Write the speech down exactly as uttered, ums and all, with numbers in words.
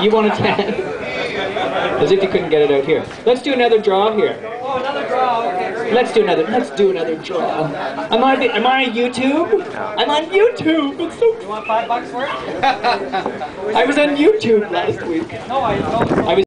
You want a ten? As if you couldn't get it out here. Let's do another draw here. Oh, another draw. Okay, great. Let's do another. Let's do another draw. Am I? Am I on YouTube? I'm on YouTube. It's so. You want five bucks for it? I was on YouTube last week. No, I don't. I was